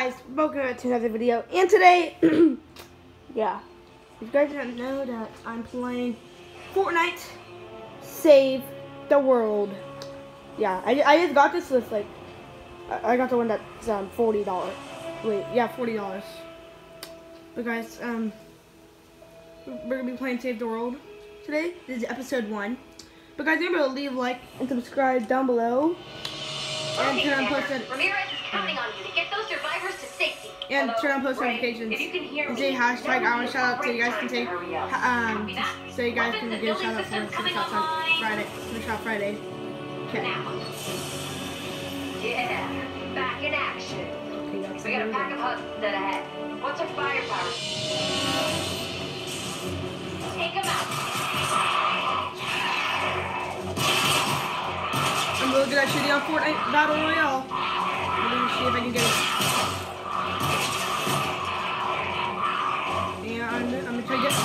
guys, welcome back to another video. And today, yeah, if you guys didn't know that I'm playing Fortnite Save the World. Yeah, I just got this with like, I got the one that's $40. Wait, yeah, $40. But guys, we're gonna be playing Save the World today. This is episode 1. But guys, remember to leave a like and subscribe down below. And turn on post Ramirez is counting on you to get those survivors to safety. And turn on post notifications. And say hashtag I want a shout out so you guys can take so you guys can get a shout out for Finish Off Friday. Finish Off Friday. Okay. Yeah, back in action. We got a pack of hubs dead ahead. What's our firepower? Take them out. I'm really good at shooting on Fortnite Battle Royale. I'm gonna see if I can get it. Yeah, I'm gonna try to get it.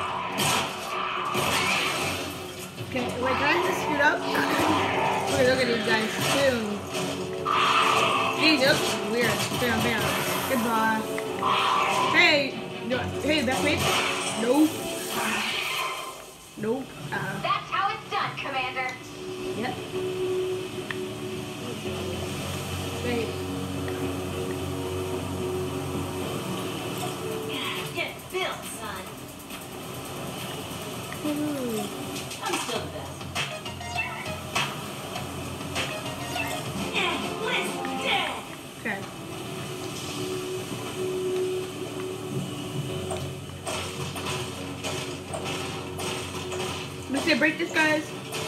Okay, wait, can I just scoot up? Okay, look at these guys. Boom. These are weird. Bam, bam. Goodbye. Hey, no, hey, best mate. Nope. Nope. That's how it's done, Commander. Yep. Wait. Get built, son. Ooh. I'm still the best. Okay. I'm just gonna break this, guys.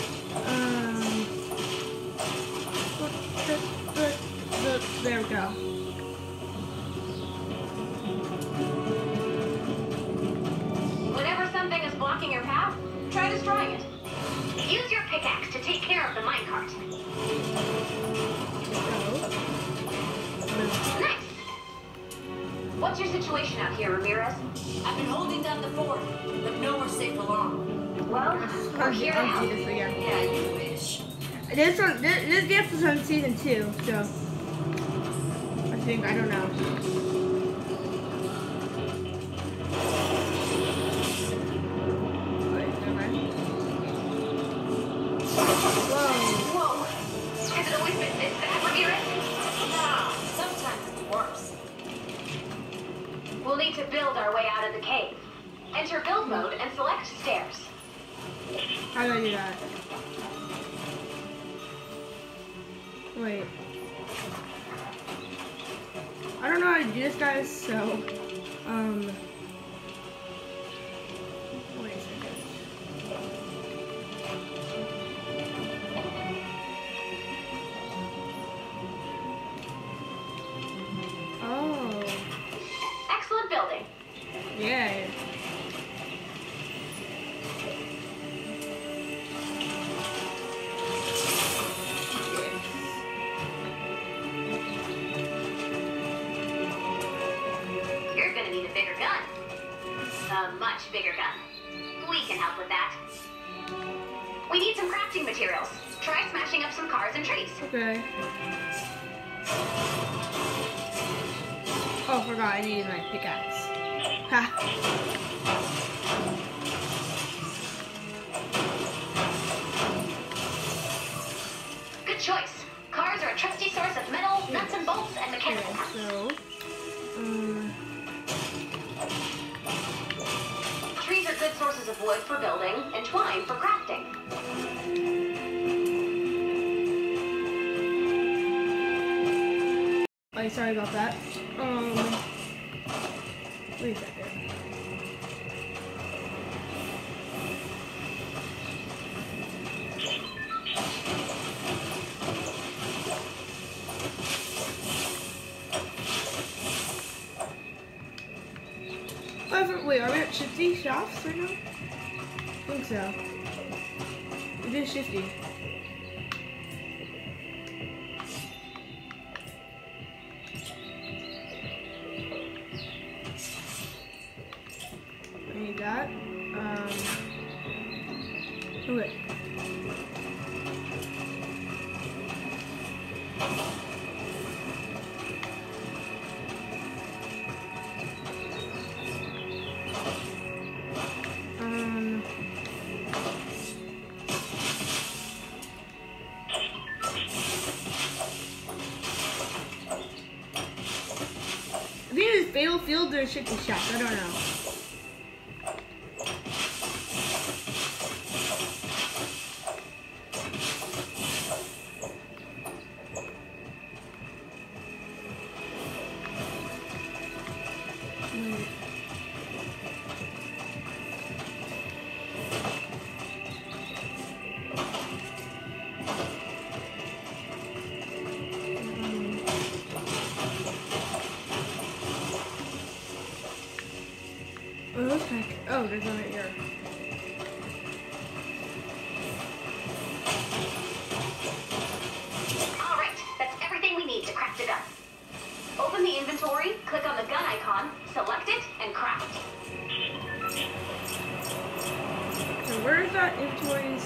There we go. Whenever something is blocking your path, try destroying it. Use your pickaxe to take care of the minecart. Nice. What's your situation out here, Ramirez? I've been holding down the fort, but nowhere safe for long. Well, we're here now. I'll see this again. Yeah, you wish. This gift is on season 2, so I don't know. Whoa. Has it always been this bad, Ramirez? Nah, sometimes it's worse. We'll need to build our way out of the cave. Enter build mode and select stairs. How do I do that? Wait. I don't know how to do this, guys, so, wait a second. Oh. Excellent building. Yeah. You're gonna need a bigger gun. A much bigger gun. We can help with that. We need some crafting materials. Try smashing up some cars and trees. Okay. Oh, forgot I needed my pickaxe. Ha. Good choice. Cars are a trusty source of metal, nuts and bolts, and mechanical parts. So, Trees are good sources of wood for building, and twine for crafting. oh, sorry about that. Wait a second. Wait, are we at Shifty Shops right now? I think so. It is Shifty. I need that. Okay. fatal fields or shifty shafts? I don't know. Oh, there's one right here. Alright, that's everything we need to craft a gun. Open the inventory, click on the gun icon, select it, and craft. So where's that inventories?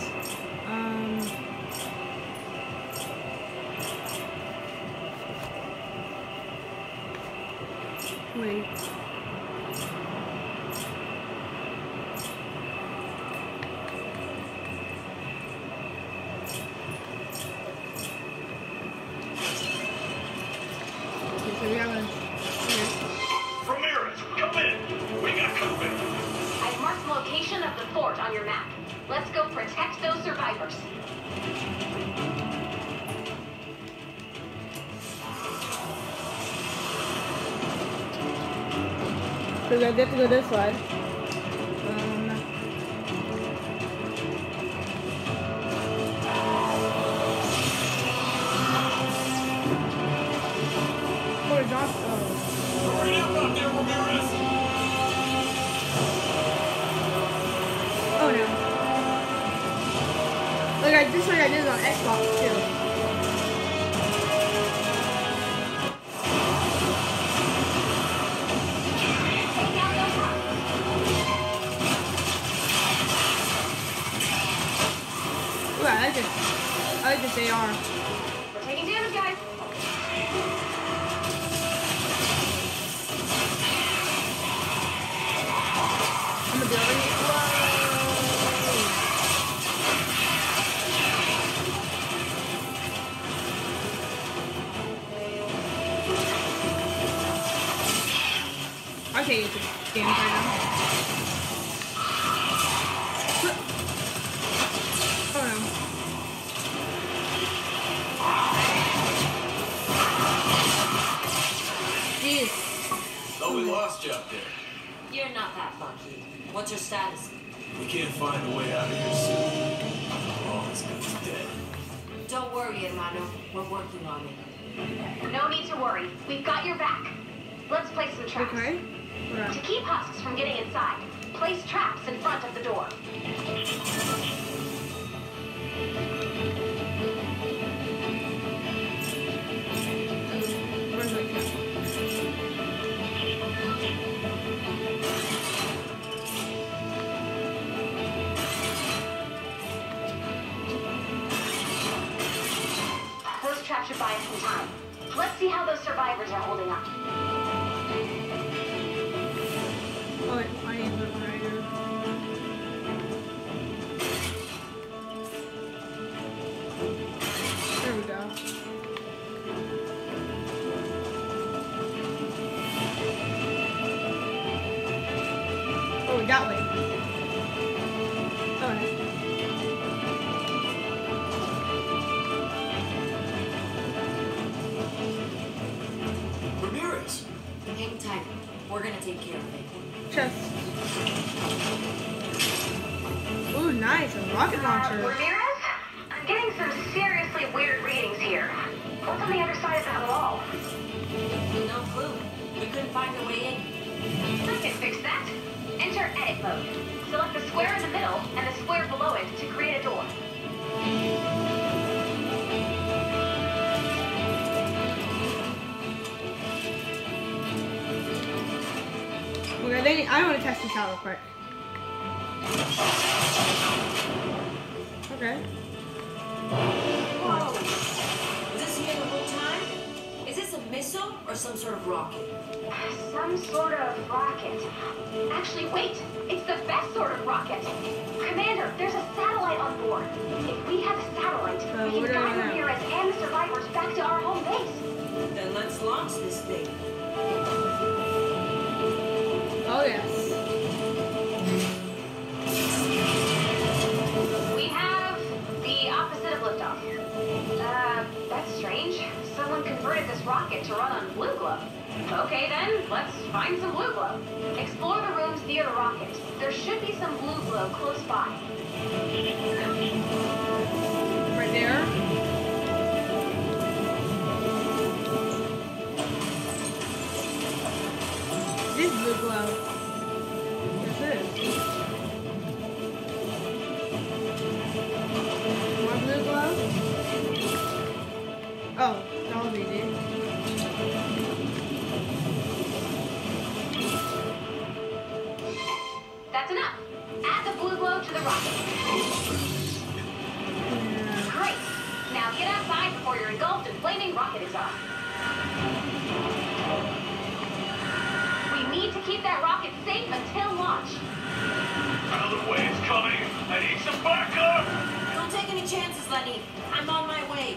Wait. Ramirez, come in. We got company. I've marked the location of the fort on your map. Let's go protect those survivors. So I get to go this way. Horizontal. Hurry up out there, Ramirez. Oh no. Like just like I did on Xbox too. Take out those rocks. Ooh, I like this AR. We're taking damage, guys. I'm gonna be already. Whoa. I can't use this game right now. Oh no. Jeez. Thought we lost you up there. You're not that lucky. What's your status? We can't find a way out of here soon. All this gun's dead. Don't worry, hermano. We're working on it. No need to worry. We've got your back. Let's place some traps. Okay. Alright. To keep husks from getting inside, place traps in front of the door. Where's my cat? Those traps should buy us some time. Let's see how those survivors are holding up. Oh, wait, I need to put one right here. There we go. Oh, that way. Oh, nice. Ramirez! Hang tight. We're gonna take care of it. Chest. Ooh, nice. A rocket launcher. Ramirez? I'm getting some seriously weird readings here. What's on the other side of that wall? No clue. We couldn't find a way in. I can fix that. Enter edit mode. Select the square in the middle and the square below it to create a door. Okay, I want to test this out real quick. Okay. Whoa! Was this here the whole time? Is this a missile or some sort of rocket? Some sort of rocket. Actually, wait. It's the best sort of rocket. Commander, there's a satellite on board. If we have a satellite, we what can do I guide know? Ramirez and the survivors back to our home base. Then let's launch this thing. rocket to run on blue glow. Okay then, let's find some blue glow. Explore the rooms near the rocket. There should be some blue glow close by. Right there. This blue glow. What's this? More blue glow? Oh, that was easy. That's enough. Add the blue glow to the rocket. Great. Now get outside before you're engulfed in flaming rocket exhaust. We need to keep that rocket safe until launch. Another wave's coming. I need some backup. Don't take any chances, Lenny. I'm on my way.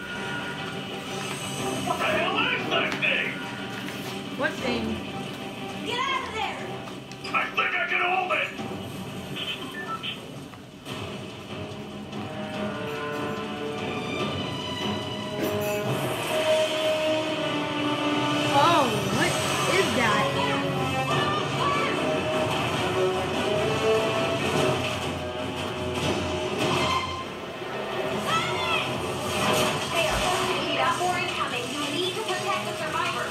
What the hell is that thing? What thing? Get out of there! I think I can hold it. Oh, what is that? They are going to heat up or incoming. You need to protect the survivors.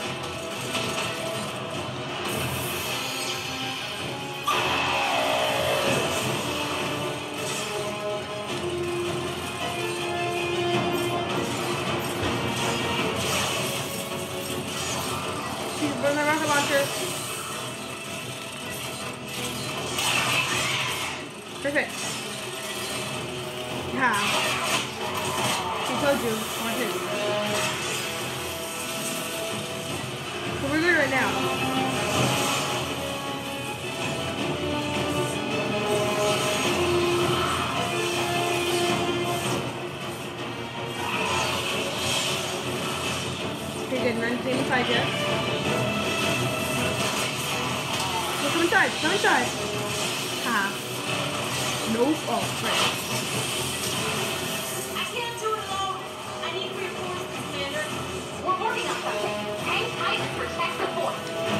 She's burning the rocket launcher. Perfect. Yeah. She told you. Watch it. So we're good right now. Okay, good. 985 yet. Come inside. Come inside. Ha. Nope. Oh, right. I can't do it alone. I need reinforcements, Commander. We're working on something. Hang tight and protect the fort.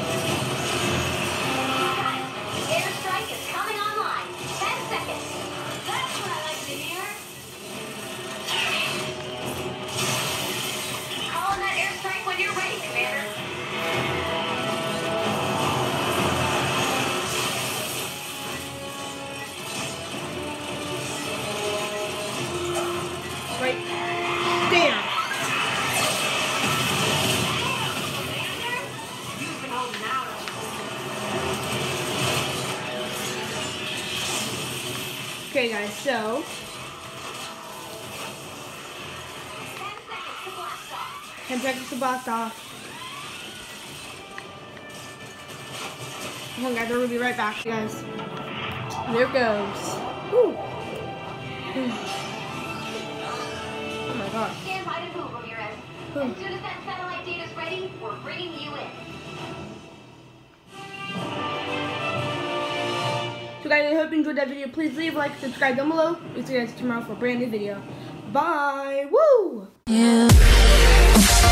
Got it. The airstrike is coming online. 10 seconds. That's what I like to hear. Call in that airstrike when you're ready, Commander. Right there. Commander? You've been holding out on us. Okay, guys. So 10 seconds to blast off. 10 seconds to blast off. Come on, guys. We'll be right back, guys. There it goes. Whew. Oh my gosh. Stand by to move, Ramirez. As soon as that satellite data's ready, we're bringing you in. So guys, I hope you enjoyed that video. Please leave a like, subscribe down below. We'll see you guys tomorrow for a brand new video. Bye. Woo! Yeah.